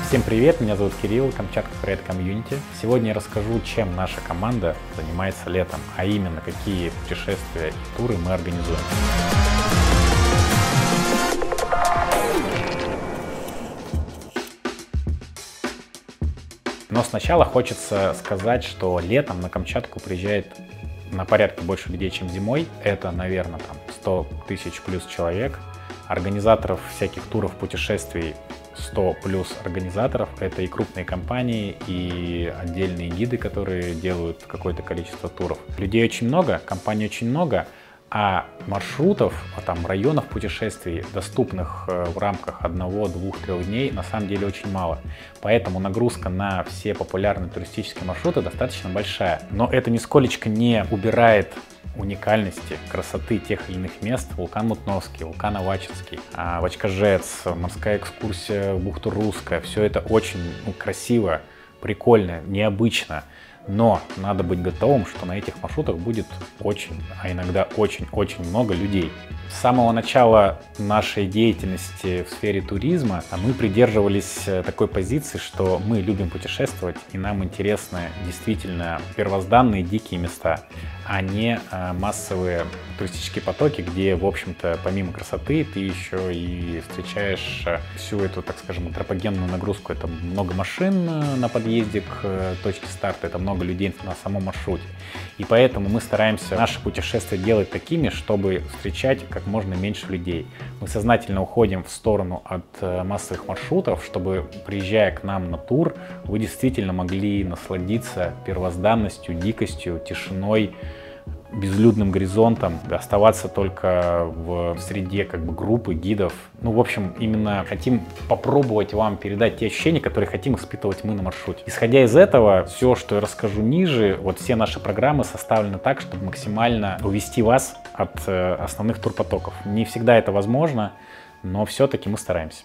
Всем привет, меня зовут Кирилл, Камчатка Фрейд Комьюнити. Сегодня я расскажу, чем наша команда занимается летом, а именно какие путешествия и туры мы организуем. Но сначала хочется сказать, что летом на Камчатку приезжает на порядке больше людей, чем зимой. Это, наверное, 100 тысяч плюс человек. Организаторов всяких туров, путешествий 100 плюс организаторов. Это и крупные компании, и отдельные гиды, которые делают какое-то количество туров. Людей очень много, компаний очень много, а маршрутов, районов путешествий, доступных в рамках 1, 2, 3 дней, на самом деле очень мало. Поэтому нагрузка на все популярные туристические маршруты достаточно большая. Но это нисколечко не убирает уникальности, красоты тех или иных мест. Вулкан Мутновский, вулкан Авачинский, Вачкажец, морская экскурсия в бухту Русская. Все это очень красиво, прикольно, необычно. Но надо быть готовым, что на этих маршрутах будет очень, а иногда очень-очень много людей. С самого начала нашей деятельности в сфере туризма мы придерживались такой позиции, что мы любим путешествовать, и нам интересны действительно первозданные дикие места, а не массовые туристические потоки, где, в общем-то, помимо красоты, ты еще и встречаешь всю эту, так скажем, антропогенную нагрузку. Это много машин на подъезде к точке старта, это много людей на самом маршруте. И поэтому мы стараемся наши путешествия делать такими, чтобы встречать как можно меньше людей. Мы сознательно уходим в сторону от массовых маршрутов, чтобы, приезжая к нам на тур, вы действительно могли насладиться первозданностью, дикостью, тишиной, безлюдным горизонтом, оставаться только в среде группы гидов. В общем, именно хотим попробовать вам передать те ощущения, которые хотим испытывать мы на маршруте. Исходя из этого, все, что я расскажу ниже, все наши программы составлены так, чтобы максимально увести вас от основных турпотоков. Не всегда это возможно, но все-таки мы стараемся.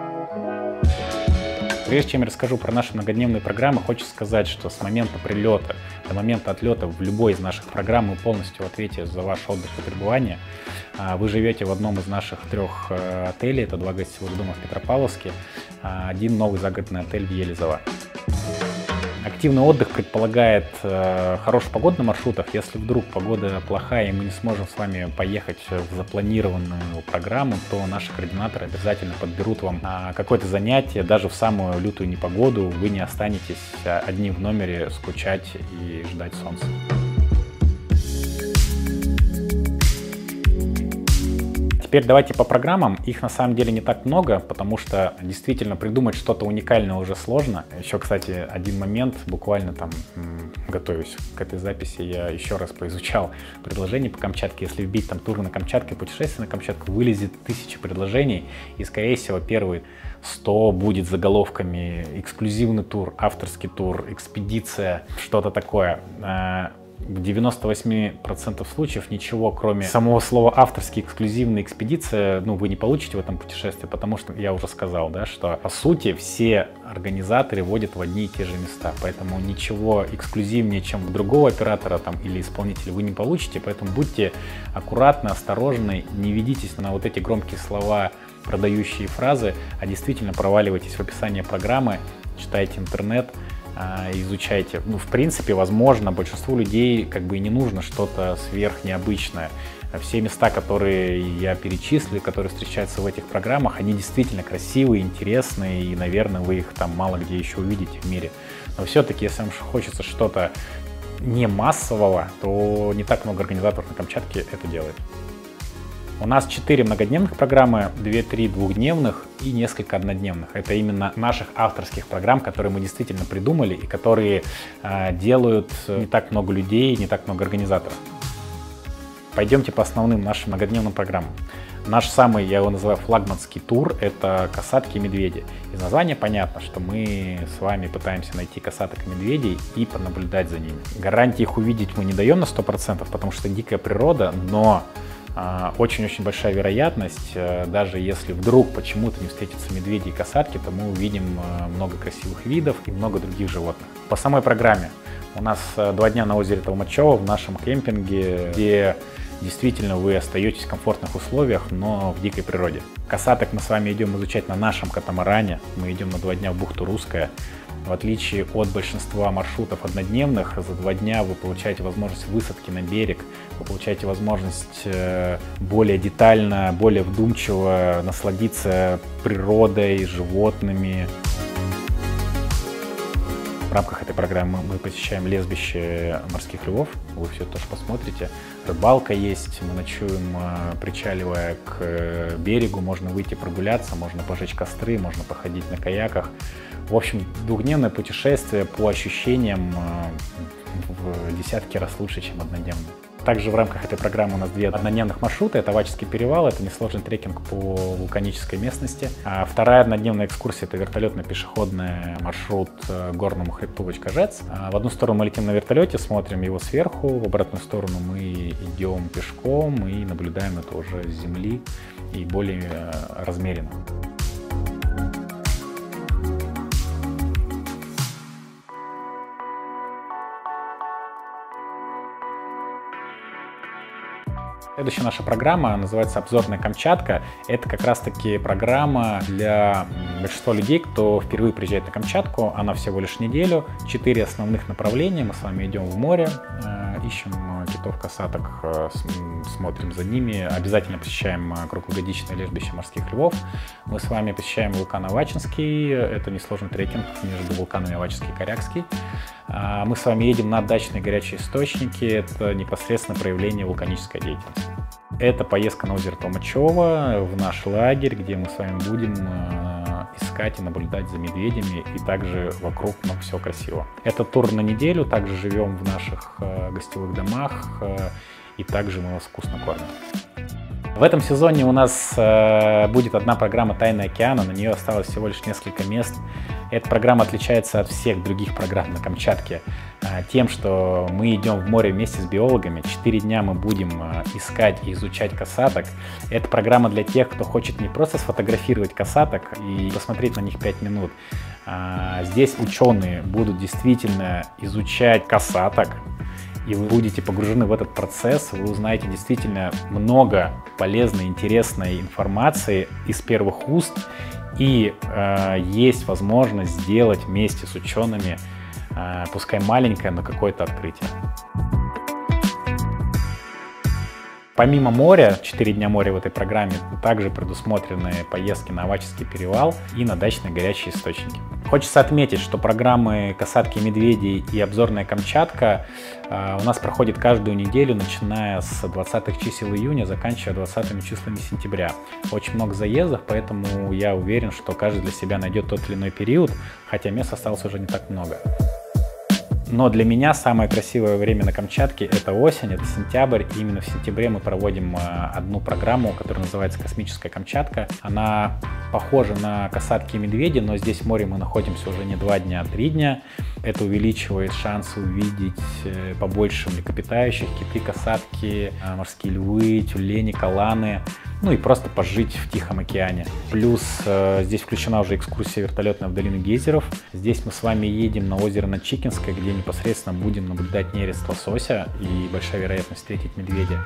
Прежде чем я расскажу про наши многодневные программы, хочу сказать, что с момента прилета до момента отлета в любой из наших программ мы полностью в ответе за ваш отдых и пребывание. Вы живете в одном из наших 3 отелей, это 2 гостевых дома в Петропавловске, 1 новый загородный отель в Елизово. Активный отдых предполагает хорошую погоду на маршрутах. Если вдруг погода плохая и мы не сможем с вами поехать в запланированную программу, то наши координаторы обязательно подберут вам какое-то занятие. Даже в самую лютую непогоду вы не останетесь одни в номере скучать и ждать солнца. Теперь давайте по программам. Их на самом деле не так много, потому что действительно придумать что-то уникальное уже сложно. Еще, кстати, один момент, буквально готовясь к этой записи, я еще раз поизучал предложения по Камчатке. Если вбить туры на Камчатке, путешествия на Камчатку, вылезет 1000 предложений, и, скорее всего, первые 100 будет заголовками «эксклюзивный тур», «авторский тур», «экспедиция», что-то такое. В 98% случаев ничего, кроме самого слова «авторский», «эксклюзивный», «экспедиция», вы не получите в этом путешествии, потому что я уже сказал, что по сути все организаторы водят в одни и те же места, поэтому ничего эксклюзивнее, чем у другого оператора или исполнителя, вы не получите, поэтому будьте аккуратны, осторожны, не ведитесь на эти громкие слова, продающие фразы, а действительно проваливайтесь в описание программы, читайте интернет, изучайте. В принципе, возможно, большинству людей и не нужно что-то сверхнеобычное. Все места, которые я перечислил, которые встречаются в этих программах, они действительно красивые, интересные, и, наверное, вы их мало где еще увидите в мире. Но все-таки, если вам хочется что-то не массового, то не так много организаторов на Камчатке это делает. У нас 4 многодневных программы, 2-3 двухдневных и несколько однодневных. Это именно наших авторских программ, которые мы действительно придумали и которые делают не так много людей, не так много организаторов. Пойдемте по основным нашим многодневным программам. Наш самый, я его называю, флагманский тур – это касатки и медведи. Из названия понятно, что мы с вами пытаемся найти касаток и медведей и понаблюдать за ними. Гарантии их увидеть мы не даем на 100%, потому что это дикая природа, но очень-очень большая вероятность, даже если вдруг почему-то не встретятся медведи и касатки, то мы увидим много красивых видов и много других животных. По самой программе у нас 2 дня на озере Толмачево в нашем кемпинге, где действительно вы остаетесь в комфортных условиях, но в дикой природе. Касаток мы с вами идем изучать на нашем катамаране. Мы идем на 2 дня в бухту Русская. В отличие от большинства маршрутов однодневных, за 2 дня вы получаете возможность высадки на берег, вы получаете возможность более детально, более вдумчиво насладиться природой, животными. В рамках этой программы мы посещаем лесбище морских львов, вы все тоже посмотрите. Рыбалка есть, мы ночуем, причаливая к берегу, можно выйти прогуляться, можно пожечь костры, можно походить на каяках. В общем, 2-дневное путешествие по ощущениям в десятки раз лучше, чем однодневное. Также в рамках этой программы у нас 2 однодневных маршрута. Это Авачинский перевал, это несложный трекинг по вулканической местности. А 2-я однодневная экскурсия — это вертолетно-пешеходный маршрут к горному хребту Вачкажец. В одну сторону мы летим на вертолете, смотрим его сверху, в обратную сторону мы идем пешком и наблюдаем это уже с земли и более размеренно. Следующая наша программа называется «Обзорная Камчатка». Это как раз-таки программа для большинства людей, кто впервые приезжает на Камчатку. Она всего лишь неделю, 4 основных направления. Мы с вами идем в море, ищем китов, касаток, смотрим за ними. Обязательно посещаем круглогодичное лежбище морских львов. Мы с вами посещаем вулкан Авачинский. Это несложный трекинг между вулканами Авачинский и Корякский. Мы с вами едем на дачные горячие источники. Это непосредственно проявление вулканической деятельности. Это поездка на озеро Толмачево в наш лагерь, где мы с вами будем искать и наблюдать за медведями, и также вокруг все красиво. Это тур на неделю, также живем в наших гостевых домах, и также мы вас вкусно кормим. В этом сезоне у нас будет одна программа «Тайны океана», на нее осталось всего лишь несколько мест. Эта программа отличается от всех других программ на Камчатке тем, что мы идем в море вместе с биологами. 4 дня мы будем искать и изучать касаток. Это программа для тех, кто хочет не просто сфотографировать касаток и посмотреть на них 5 минут. Здесь ученые будут действительно изучать касаток, и вы будете погружены в этот процесс, вы узнаете действительно много полезной, интересной информации из первых уст, и есть возможность сделать вместе с учеными, пускай маленькое, но какое-то открытие. Помимо моря, 4 дня моря в этой программе, также предусмотрены поездки на Авачинский перевал и на дачные горячие источники. Хочется отметить, что программы «Касатки и медведи» и «Обзорная Камчатка» у нас проходят каждую неделю, начиная с 20-х чисел июня, заканчивая 20-ми числами сентября. Очень много заездов, поэтому я уверен, что каждый для себя найдет тот или иной период, хотя мест осталось уже не так много. Но для меня самое красивое время на Камчатке — это осень, это сентябрь. И именно в сентябре мы проводим одну программу, которая называется «Космическая Камчатка». Она похожа на касатки и медведи, но здесь в море мы находимся уже не 2 дня, а 3 дня. Это увеличивает шансы увидеть побольше млекопитающих: киты, касатки, морские львы, тюлени, каланы. Ну и просто пожить в Тихом океане. Плюс здесь включена уже экскурсия вертолетная в долину гейзеров. Здесь мы с вами едем на озеро Надчикинское, где непосредственно будем наблюдать нерест лосося и большая вероятность встретить медведя.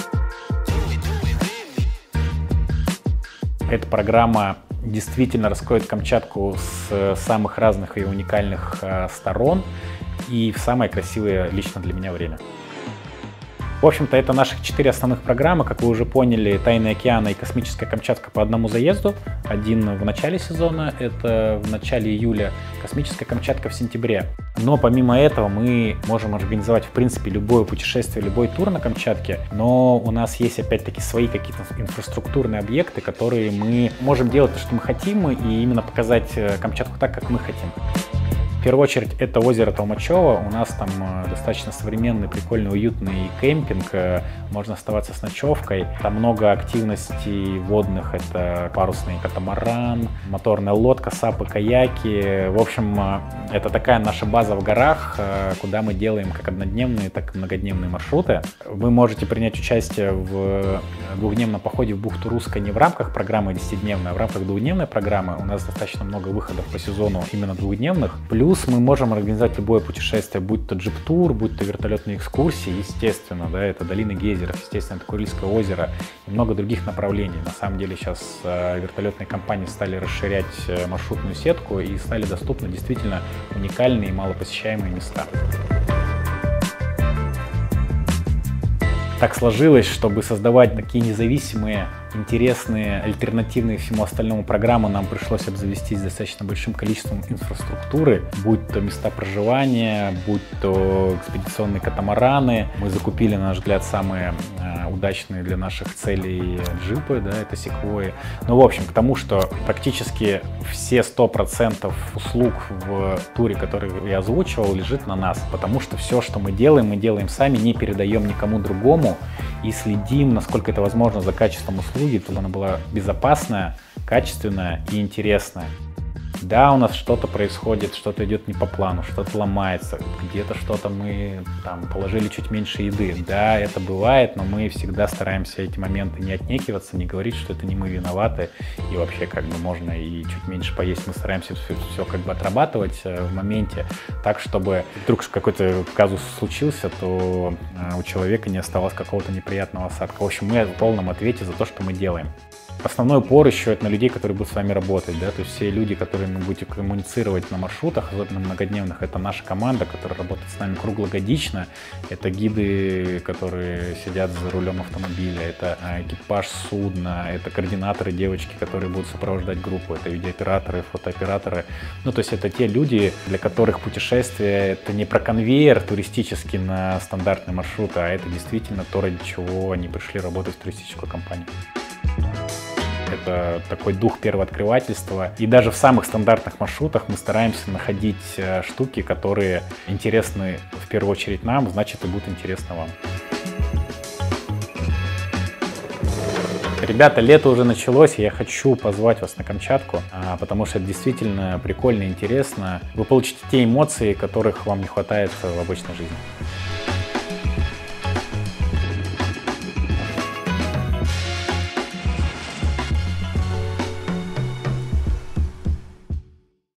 Эта программа действительно раскроет Камчатку с самых разных и уникальных сторон и в самое красивое лично для меня время. В общем-то, это наших 4 основных программы. Как вы уже поняли, «Тайны океана» и «Космическая Камчатка» по одному заезду. Один в начале сезона, это в начале июля, «Космическая Камчатка» в сентябре. Но помимо этого мы можем организовать, в принципе, любое путешествие, любой тур на Камчатке. Но у нас есть, опять-таки, свои какие-то инфраструктурные объекты, которые мы можем делать то, что мы хотим, и именно показать Камчатку так, как мы хотим. В первую очередь, это озеро Толмачево. У нас там достаточно современный, прикольный, уютный кемпинг. Можно оставаться с ночевкой. Там много активностей водных. Это парусный катамаран, моторная лодка, сапы, каяки. В общем, это такая наша база в горах, куда мы делаем как однодневные, так и многодневные маршруты. Вы можете принять участие в 2-дневном походе в бухту Русская не в рамках программы 10-дневной, а в рамках 2-дневной программы. У нас достаточно много выходов по сезону именно 2-дневных. Плюс Плюс мы можем организовать любое путешествие, будь то джип-тур, будь то вертолетные экскурсии, естественно, да, это долина гейзеров, естественно, это Курильское озеро и много других направлений. На самом деле сейчас вертолетные компании стали расширять маршрутную сетку и стали доступны действительно уникальные и малопосещаемые места. Так сложилось, чтобы создавать такие независимые, интересные, альтернативные всему остальному программы, нам пришлось обзавестись достаточно большим количеством инфраструктуры, будь то места проживания, будь то экспедиционные катамараны. Мы закупили, на наш взгляд, самые удачные для наших целей джипы, да, это секвойи. Ну, в общем, к тому, что практически все 100% услуг в туре, который я озвучивал, лежит на нас, потому что все, что мы делаем сами, не передаем никому другому и следим, насколько это возможно, за качеством услуги, чтобы она была безопасная, качественная и интересная. Да, у нас что-то происходит, что-то идет не по плану, что-то ломается, где-то что-то мы там положили чуть меньше еды. Да, это бывает, но мы всегда стараемся эти моменты не отнекиваться, не говорить, что это не мы виноваты, и вообще как бы можно и чуть меньше поесть. Мы стараемся все как бы отрабатывать в моменте, так, чтобы вдруг какой-то казус случился, то у человека не оставалось какого-то неприятного осадка. В общем, мы в полном ответе за то, что мы делаем. Основной упор еще это на людей, которые будут с вами работать, да, то есть все люди, которые мы будем коммуницировать на маршрутах, особенно многодневных, это наша команда, которая работает с нами круглогодично, это гиды, которые сидят за рулем автомобиля, это экипаж судна, это координаторы, девочки, которые будут сопровождать группу, это видеооператоры, фотооператоры, ну, то есть это те люди, для которых путешествие это не про конвейер туристический на стандартный маршрут, а это действительно то, ради чего они пришли работать в туристическую компанию. Это такой дух первооткрывательства. И даже в самых стандартных маршрутах мы стараемся находить штуки, которые интересны в первую очередь нам, значит, и будут интересны вам. Ребята, лето уже началось, и я хочу позвать вас на Камчатку, потому что это действительно прикольно и интересно. Вы получите те эмоции, которых вам не хватает в обычной жизни.